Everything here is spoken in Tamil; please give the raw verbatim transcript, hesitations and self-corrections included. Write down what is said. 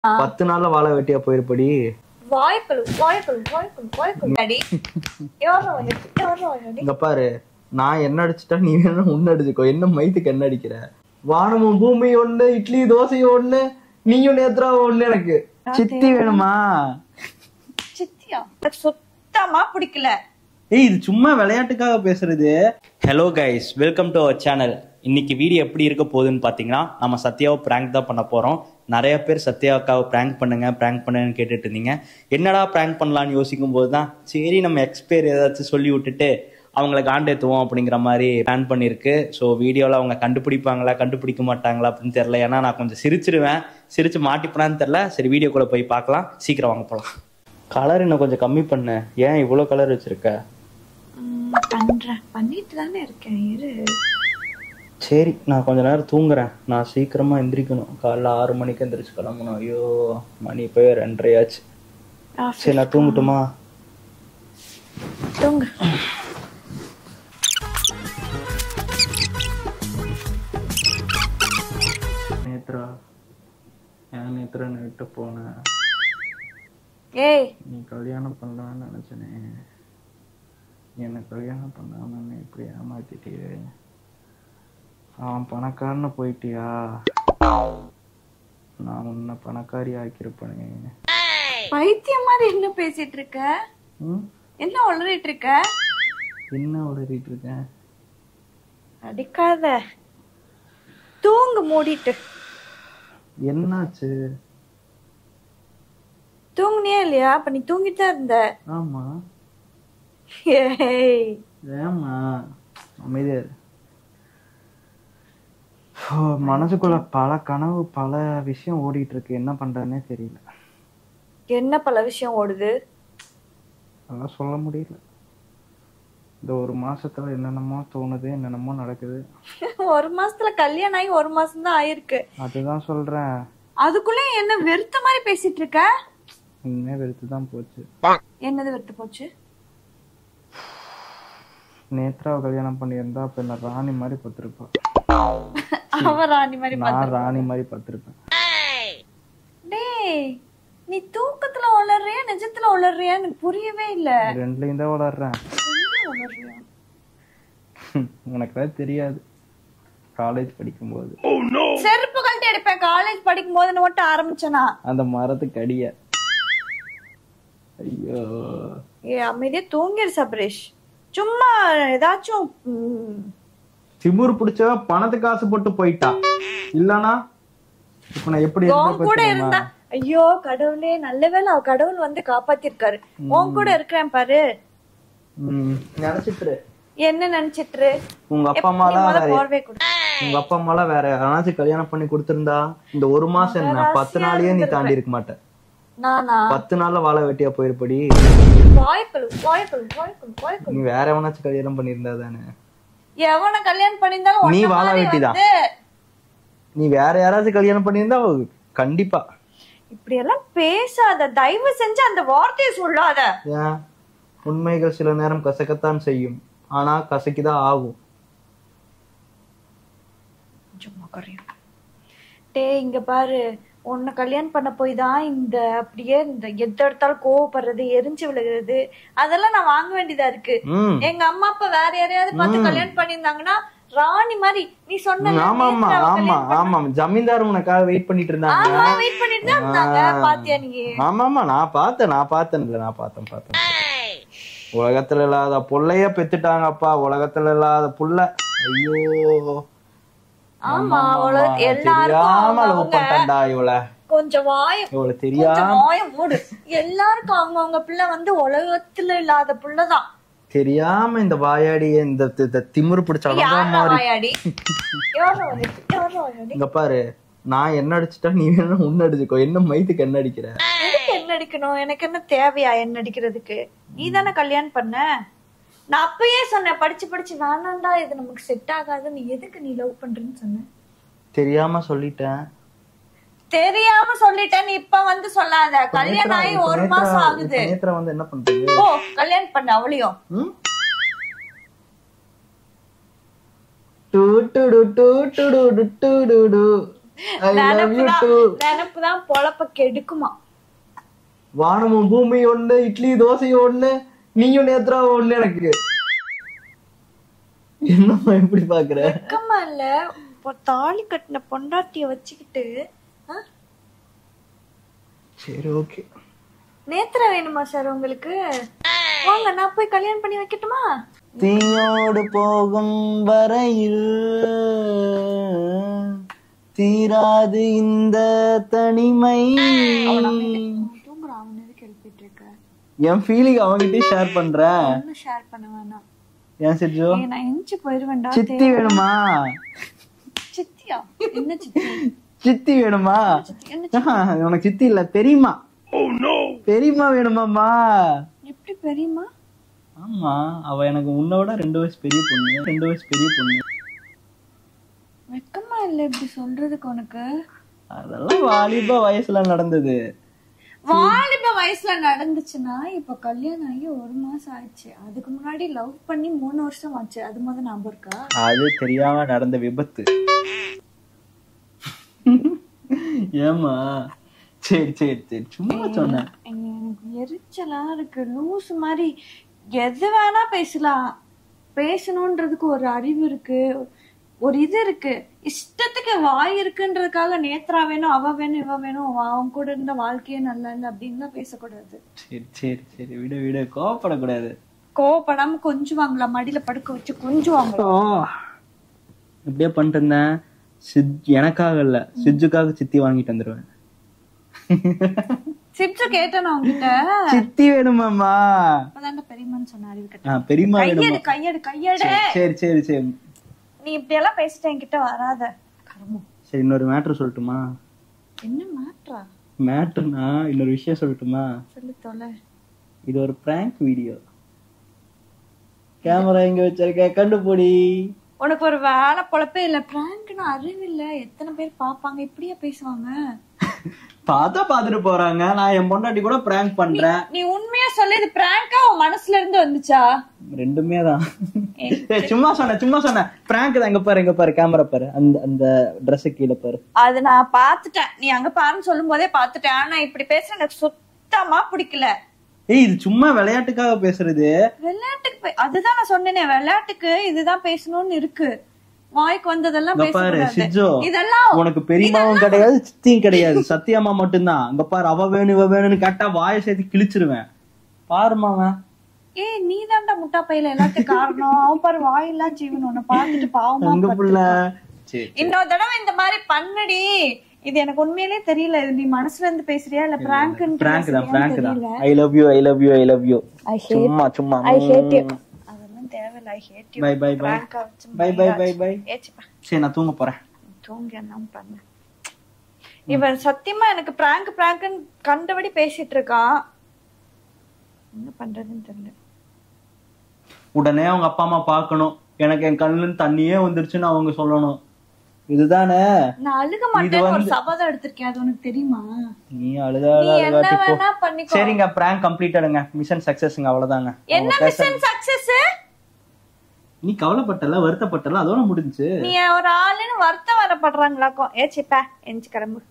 பத்து நாள்ல வாழ வெட்டியா போயிருப்படி. வாய்க்கலு வாய்க்கலு வாய்க்கலு வாய்க்கலு அடி யாரோ யாரோ அடி. இங்க பாரு, நான் என்ன அடிச்சிட்டா நீ வேணா உன்ன அடிச்சுக்கோ. என்ன மைத்துக்கு என்ன அடிக்கிற? வானமும் பூமி ஒண்ணு, இட்லி தோசையும் ஒண்ணு, நீயும் நேத்ரா ஒண்ணு. எனக்கு சித்தி வேணுமா? சித்தியா? சுத்தமா பிடிக்கல. ஏய், இது சும்மா விளையாட்டுக்காக பேசுறது. Hello guys, welcome to our channel. இன்னைக்கு வீடியோ எப்படி இருக்க போகுதுன்னு பார்த்தீங்கன்னா, நம்ம சத்யாவை ப்ராங்க் தான் பண்ண போகிறோம். நிறைய பேர் சத்யாவுக்காவை ப்ராங்க் பண்ணுங்க ப்ராங்க் பண்ணுங்கன்னு கேட்டுட்டு இருந்தீங்க. என்னடா ப்ராங்க் பண்ணலான்னு யோசிக்கும் போது தான் சரி நம்ம எக்ஸ்பேர் ஏதாச்சும் சொல்லி விட்டுட்டு அவங்கள காண்டேற்றுவோம் அப்படிங்கிற மாதிரி பிளான் பண்ணியிருக்கு. ஸோ வீடியோவில் அவங்க கண்டுபிடிப்பாங்களா கண்டுபிடிக்க மாட்டாங்களா அப்படின்னு தெரில. ஏன்னா நான் கொஞ்சம் சிரிச்சிருவேன், சிரிச்சு மாட்டிப்பேனான்னு தெரில. சரி, வீடியோக்குள்ளே போய் பார்க்கலாம். சீக்கிரம் வாங்க போகலாம். கலர் இன்னும் கொஞ்சம் கம்மி பண்ணு. ஏன் இவ்வளோ கலர் வச்சுருக்க? பண்றேன், பண்ணிட்டு தானே இருக்கேன். இரு. சரி, நான் கொஞ்ச நேரம் தூங்குறேன். நான் சீக்கிரமா எந்திரிக்கணும். காலைல ஆறு மணிக்கு எந்திரிச்சு கிளம்பணும். ஐயோ, மணி போய் ரெண்டரை ஆச்சு. சரி, நான் தூங்கட்டுமா? தூங்கு. நேத்ரா, ஏன் நேத்ரா விட்டு போன? ஏய், நீ கல்யாணம் பண்ணலான்னு நினைச்சனே. என்ன கல்யாணம் பண்ணாம இப்படி ஏமாத்திட்டியே. அவன் பணக்காரன்னு போயிட்டியா? நான் உன்னை பணக்காரி ஆக்கிருப்பனே. பைத்தியம் மாதிரி என்ன பேசிட்டு இருக்க? என்ன உளறிட்டு இருக்க? என்ன உளறிட்டு இருக்க? அடிக்காத, தூங்கு மூடிட்டு. என்னாச்சு? தூங்குனியா இல்லையா? அப்ப நீ தூங்கிட்டே இருந்த. ஆமா. ஏய், ஏமா அமைதியா? மனசுக்குள்ள பல கனவு, பல விஷயம் ஓடிட்டு இருக்கு. என்ன பண்றதுன்னே தெரியல. என்ன பல விஷயம் ஓடுது? அதெல்லாம் சொல்ல முடியல. இந்த ஒரு மாசத்துல என்னென்னமோ தோணுது, என்னென்னமோ நடக்குது. ஒரு மாசத்துல கல்யாணம் ஆகி ஒரு மாசம் தான் ஆயிருக்கு. அதுதான் சொல்றேன். அதுக்குள்ள என்ன வெறுத்த மாதிரி பேசிட்டு இருக்க? உண்மையா வெறுத்து தான் போச்சு. என்னது வெறுத்து போச்சு? நேத்ராவை கல்யாணம் பண்ணியிருந்தா அப்ப என்ன ராணி மாதிரி பத்திருப்பா. அவ ராணி மாதிரி நான் ராணி மாதிரி பத்திருப்பேன். டேய், நீ தூக்கத்துல உளறியா நிஜத்துல உளறியா? எனக்கு புரியவே இல்ல. ரெண்டுலயும் தான் உளறேன். உனக்கு தெரியாது. காலேஜ் படிக்கும் போது செருப்பு கழட்டி அடிப்பேன். காலேஜ் படிக்கும் போது மட்டும் ஆரம்பிச்சனா அந்த மரத்துக்கு அடிய. ஐயோ, ஏ அமைதியா தூங்கிரு சபரேஷ். சும்மா ஏதாச்சும் திமிரு பிடிச்சவன் பணத்துக்கு ஆசைப்பட்டு போயிட்டான். இல்லனா இப்ப நான் எப்படி கூட இருந்தா? ஐயோ கடவுளே, நல்ல வேளை அவ கடவுள் வந்து காப்பாத்திருக்காரு. உன் கூட இருக்கிறேன் பாரு. நினைச்சிட்டு என்ன நினைச்சிட்டு? உங்க அப்பா அம்மாலாம் உங்க அப்பா அம்மாலாம் வேற யாராச்சும் கல்யாணம் பண்ணி கொடுத்திருந்தா இந்த ஒரு மாசம் என்ன பத்து நாளையே நீ தாண்டி இருக்க மாட்ட. நானா பத்து நாள்ல வாழ வெட்டியா போயிருப்படி. வாய்க்கலு வாய்க்கலு வாய்க்கலு வாய்க்கலு. நீ வேற எவனாச்சும் கல்யாணம் பண்ணிருந்தா தானே? எவனை கல்யாணம் பண்ணிருந்தாலும் நீ வாழ வெட்டிதான். நீ வேற யாராச்சும் கல்யாணம் பண்ணிருந்தா கண்டிப்பா. இப்படி எல்லாம் பேசாத, தயவு செஞ்சு அந்த வார்த்தையை சொல்லாத. ஏன்? உண்மைகள் சில நேரம் கசக்கத்தான் செய்யும், ஆனா கசக்கிதான் ஆகும். டே இங்க பாரு, உன்னை கல்யாணம் பண்ண போய் தான் இந்த அப்படியே இந்த எது எடுத்தாலும் கோவப்படுறது, எரிஞ்சு விழுகிறது, அதெல்லாம் நான் வாங்க வேண்டியதா இருக்கு. எங்க அம்மா அப்பா வேற யாரையாவது பார்த்து கல்யாணம் பண்ணிருந்தாங்கன்னா ராணி மாதிரி நீ சொன்ன. ஆமா ஆமா ஆமா ஆமா ஜமீன்தார் உனக்காக வெயிட் பண்ணிட்டு இருந்தாங்க. வெயிட் பண்ணிட்டு தான் இருந்தாங்க. பாத்தியா நீ? ஆமா ஆமா நான் பார்த்தேன் நான் பார்த்தேன் இல்ல நான் பார்த்தேன் பார்த்தேன். உலகத்துல இல்லாத புள்ளைய பெத்துட்டாங்கப்பா. உலகத்துல இல்லாத புள்ள. ஐயோ, ஆமா, எல்லாருக்கும் கொஞ்சம் வாய் தெரியாம மூடு. எல்லாருக்கும் அவங்க அவங்க பிள்ளை வந்து உலகத்துல இல்லாத புள்ளதான். தெரியாம இந்த வாயாடிய இந்த திமிரு பிடிச்சாடி. இங்க பாரு, நான் என்ன அடிச்சுட்டா நீ வேணா உன்ன அடிச்சுக்கோ. என்ன மைத்துக்கு என்ன அடிக்கிற? என்ன அடிக்கணும்? எனக்கு என்ன தேவையா என்ன அடிக்கிறதுக்கு? நீ தானே கல்யாணம் பண்ண. நான் அப்பயே சொன்னேன், படிச்சு படிச்சு வேணாண்டா, இது நமக்கு செட் ஆகாது. நீ எதுக்கு நீ லவ் பண்றேன்னு சொன்ன? தெரியாம சொல்லிட்டேன். தெரியாம சொல்லிட்டேன். நீ இப்ப வந்து சொல்லாத. கல்யாணம் ஆகி ஒரு மாசம் ஆகுது. நேத்ரா வந்து என்ன பண்றது? ஓ, கல்யாணம் பண்ண அவளையும். நினைப்புதான் பொழப்ப கெடுக்குமா. வானமும் பூமி ஒண்ணு, இட்லி தோசையும் ஒண்ணு, நீயும் நேத்ரா ஒண்ணு. எனக்கு என்னம்மா எப்படி பாக்குற? வெக்கமா இல்ல? தாலி கட்டின பொண்டாட்டிய வச்சுக்கிட்டு. சரி ஓகே. நேத்ரா வேணுமா சார் உங்களுக்கு? வாங்க நான் போய் கல்யாணம் பண்ணி வைக்கட்டுமா? தீயோடு போகும் வரையில் தீராது இந்த தனிமை. தூங்குறான், அவன் எதுக்கு எழுப்பிட்டு இருக்க? என் ஃபீலிங் அவங்கிட்டே ஷேர் பண்றேன். ஒன்னும் ஷேர் பண்ண வேணாம். ஏன் சிஜு? நான் எஞ்சி போயிருவேன்டா. சித்தி வேணுமா? சித்தியா? என்ன சித்தி? சித்தி வேணுமா? உனக்கு சித்தி இல்ல, பெரியம்மா. பெரியம்மா வேணுமாமா? எப்படி பெரியம்மா? ஆமா, அவ எனக்கு உன்னோட ரெண்டு வயசு பெரிய பொண்ணு. ரெண்டு வயசு பெரிய பொண்ணு. வெக்கமா இல்ல இப்படி சொல்றதுக்கு உனக்கு? அதெல்லாம் வாலிப வயசுல நடந்தது. வாலிப வயசுல நடந்துச்சுன்னா இப்ப கல்யாணம் ஆகி ஒரு மாசம் ஆயிடுச்சு. அதுக்கு முன்னாடி லவ் பண்ணி மூணு வருஷம் ஆச்சு. அது மாதிரி ஞாபகம் இருக்கா? அது தெரியாம நடந்த விபத்து. ஏமா? சரி சரி சரி, சும்மா சொன்னேன். எனக்கு எரிச்சலா இருக்கு. லூசு மாதிரி எது வேணா பேசலாம். பேசணும்ன்றதுக்கு ஒரு அறிவு இருக்கு, ஒரு இது இருக்கு. இஷ்டத்துக்கு வாய் இருக்குன்றதுக்காக நேத்ரா வேணும், அவ வேணும், இவ வேணும், அவன் கூட இருந்த வாழ்க்கையே நல்லா இல்ல அப்படின்னு தான் பேசக்கூடாது. சரி சரி சரி, விட விட, கோவப்படக்கூடாது. கோவப்படாம கொஞ்சுவாங்களா? மடியில படுக்க வச்சு கொஞ்சுவாங்களா? இப்படியே பண்ணிட்டு இருந்தேன். எனக்காக இல்ல, சிஜுக்காக சித்தி வாங்கிட்டு வந்துருவேன். சிப்ஸ் கேட்டேன் உங்ககிட்ட. சித்தி வேணுமாமா? அதான் பெரியம்மான்னு சொன்ன. அறிவு கட்ட. பெரியம்மா வேணுமா? கையெடு கையெடு கையெடு. சரி சரி சரி, நீ இப்படி எல்லாம் பேசிட்டு என்கிட்ட வராத. கர்மம். சரி, இன்னொரு மேட்டர் சொல்லட்டுமா? என்ன மேட்டரா? மேட்டர்னா இன்னொரு விஷயம் சொல்லட்டுமா? சொல்லு தொலை. இது ஒரு பிராங்க் வீடியோ. கேமரா எங்க வச்சிருக்க, கண்டுபிடி. உனக்கு ஒரு வேலை பொழப்பே இல்ல. பிராங்க்னா அறிவு இல்ல. எத்தனை பேர் பாப்பாங்க? இப்படியே பேசுவாங்க. பார்த்தா பாத்துட்டு போறாங்க. நான் என் பொண்டாட்டி கூட பிராங்க் பண்றேன். நீ உண்மையா சொல்லு, இது பிராங்கா உன் மனசுல இருந்து வந்துச்சா? ரெண்டுமே தான். சும்மா சொன்ன சும்மா சொன்ன பிராங்க் தான். எங்க பாரு, எங்க பாரு, கேமரா பாரு, அந்த அந்த Dress கீழே பாரு. அது நான் பாத்துட்டேன். நீ அங்க பாருன்னு சொல்லும் போதே பாத்துட்டேன். ஆனா இப்படி பேச எனக்கு சுத்தமா பிடிக்கல. ஏய், இது சும்மா விளையாட்டுக்காக பேசுறது. விளையாட்டுக்கு அதுதான் நான் சொன்னேனே, விளையாட்டுக்கு இதுதான் பேசணும்னு இருக்கு. வாய்க்கு வந்ததெல்லாம் பாரு சிஜோ, இதெல்லாம் உனக்கு பெரியமாவும் கிடையாது, சித்தியும் கிடையாது, சத்தியமா மட்டும்தான். அங்க பாரு, அவ வேணும் இவ வேணும்னு கேட்டா வாயை சேர்த்து கிழிச்சிருவேன். பாருமாவ. ஏய், நீ தான்டா முட்டா பையில எல்லாத்துக்கும் காரணம். அவன் பாரு வாயெல்லாம் ஜீவன். உன்னை பாத்துட்டு பாவமா இன்னொரு தடவை இந்த மாதிரி பண்ணடி. இது எனக்கு உண்மையிலேயே தெரியல. இது நீ மனசுல இருந்து பேசுறியா இல்ல பிராங்க்? பிராங்க் தான், பிராங்க் தான். I love you, I love you, I love you. சும்மா சும்மா ஐ ஹேட் யூ. அதெல்லாம் தேவையில்ல. I hate you. Bye bye bye bye bye bye bye. சரி, நான் தூங்க போறேன். தூங்க என்ன பண்ண? இவன் சத்தியமா எனக்கு பிராங்க் பிராங்க்னு கண்டபடி பேசிட்டு இருக்கான். என்ன பண்றதுன்னு தெரியல. உடனே அவங்க அப்பா அம்மா பாக்கணும். எனக்கு என் கண்ணுல தண்ணியே வந்துருச்சுன்னு அவங்க சொல்லணும். இதுதானே. நான் அழுக மாட்டேன்னு ஒரு சபதம் எடுத்திருக்கேன். அது உனக்கு தெரியுமா? நீ அழுதாலும் சரிங்க. பிராங்க் கம்ப்ளீட்டடுங்க. மிஷன் சக்சஸ்ங்க. அவ்வளவுதாங்க. என்ன மிஷன் சக்சஸ்? நீ கவலைப்பட்டல, வருத்தப்பட்டல, அதோட முடிஞ்சு. நீ ஒரு ஆளுன்னு வருத்தம் வரப்படுறாங்களாக்கும். ஏச்சிப்பா எஞ்சி கிளம்பு.